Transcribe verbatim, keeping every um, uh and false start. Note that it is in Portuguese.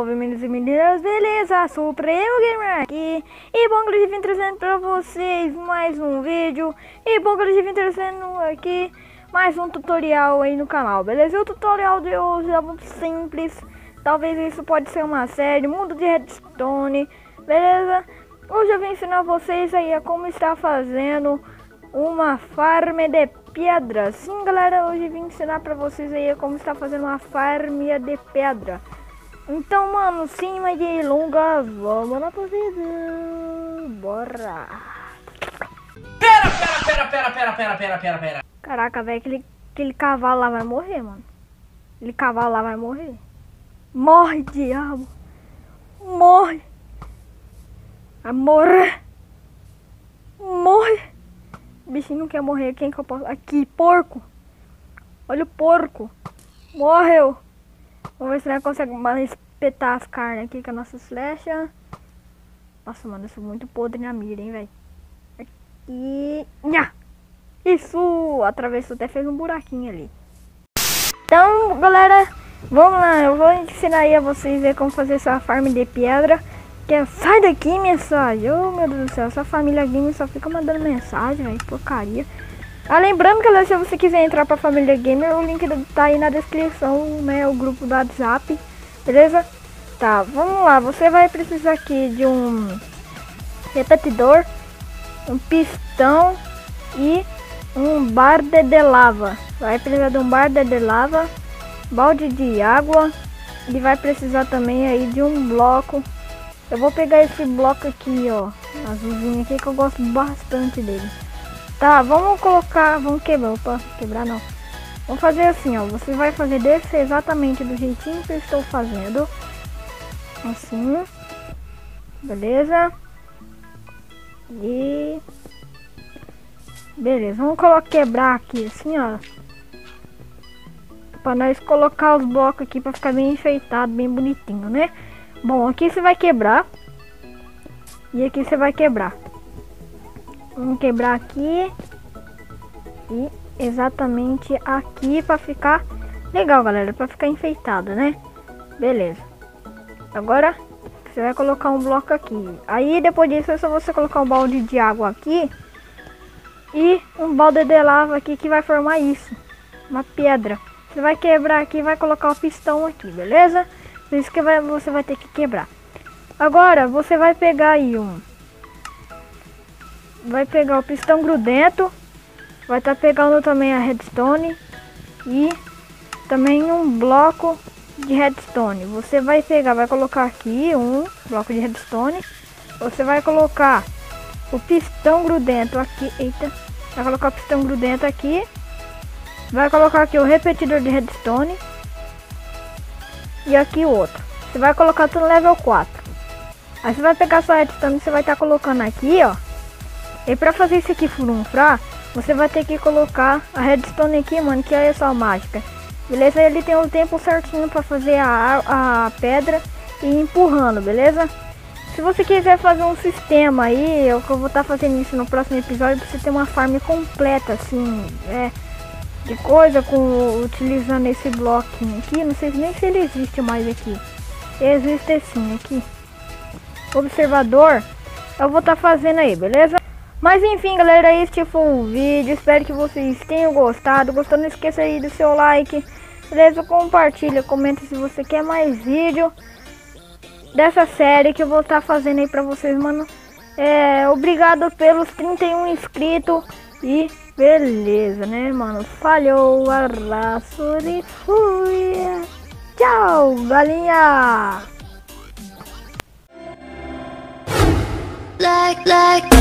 salve meninos e meninas, beleza? Supremo Gamer aqui. E bom, que eu vim trazendo pra vocês mais um vídeo. E bom, que eu vim trazendo aqui mais um tutorial aí no canal, beleza? E o tutorial de hoje é muito simples. Talvez isso pode ser uma série, mundo de redstone, beleza? Hoje eu vim ensinar vocês aí a como estar fazendo uma farm de pedra. Sim, galera, hoje eu vim ensinar pra vocês aí como está fazendo uma farm de pedra. Então, mano, sem mais delongas, vamos na vida. Bora. Pera, pera, pera, pera, pera, pera, pera, pera, pera. Caraca, velho, aquele, aquele cavalo lá vai morrer, mano. Aquele cavalo lá vai morrer. Morre, diabo. Morre. Amor. Morre. O bichinho não quer morrer. Quem que eu posso... Aqui, porco. Olha o porco. Morreu. Vamos ver se nós conseguimos espetar as carnes aqui com as nossas flechas. Nossa, mano, eu sou muito podre na mira, hein, velho. Aqui. Nha. Isso. Atravessou, até fez um buraquinho ali. Então, galera, vamos lá. Eu vou ensinar aí a vocês ver como fazer essa farm de pedra. Que é, sai daqui, mensagem. Oh, meu Deus do céu, essa família gamer só fica mandando mensagem, velho, porcaria. Ah, lembrando, galera, se você quiser entrar pra família gamer, o link tá aí na descrição, né, o grupo do WhatsApp, beleza? Tá, vamos lá, você vai precisar aqui de um repetidor, um pistão e um balde de lava. Vai precisar de um balde de lava, balde de água e vai precisar também aí de um bloco. Eu vou pegar esse bloco aqui, ó, azulzinho aqui, que eu gosto bastante dele. Tá, vamos colocar, vamos quebrar, opa, quebrar não. Vamos fazer assim, ó, você vai fazer desse exatamente do jeitinho que eu estou fazendo. Assim, beleza? E... beleza, vamos colocar, quebrar aqui, assim, ó. Pra nós colocar os blocos aqui pra ficar bem enfeitado, bem bonitinho, né? Bom, aqui você vai quebrar. E aqui você vai quebrar. Vamos quebrar aqui. E exatamente aqui pra ficar legal, galera. Pra ficar enfeitado, né? Beleza. Agora você vai colocar um bloco aqui. Aí depois disso é só você colocar um balde de água aqui. E um balde de lava aqui que vai formar isso. Uma pedra. Você vai quebrar aqui e vai colocar o pistão aqui, beleza? Por isso que vai, você vai ter que quebrar. Agora você vai pegar aí um... vai pegar o pistão grudento. Vai estar tá pegando também a redstone. E também um bloco de redstone. Você vai pegar, vai colocar aqui um bloco de redstone. Você vai colocar o pistão grudento aqui. Eita. Vai colocar o pistão grudento aqui. Vai colocar aqui o repetidor de redstone. E aqui o outro. Você vai colocar tudo no level quatro. Aí você vai pegar sua redstone e você vai estar tá colocando aqui, ó. E pra fazer isso aqui furunfrar, você vai ter que colocar a redstone aqui, mano, que é só mágica. Beleza? Ele tem o tempo certinho pra fazer a, a pedra e ir empurrando, beleza? Se você quiser fazer um sistema aí, eu vou estar tá fazendo isso no próximo episódio, pra você ter uma farm completa, assim, é... de coisa com utilizando esse bloquinho aqui. Não sei nem se ele existe mais aqui. Existe sim aqui. Observador. Eu vou estar tá fazendo aí, beleza? Mas enfim, galera, este foi o vídeo. Espero que vocês tenham gostado. Gostou, não esqueça aí do seu like, beleza? Compartilha, comenta se você quer mais vídeo dessa série que eu vou estar tá fazendo aí pra vocês, mano. É, obrigado pelos trinta e um inscritos. E beleza, né, mano? Falhou, abraço e fui. Tchau, galinha. Like, like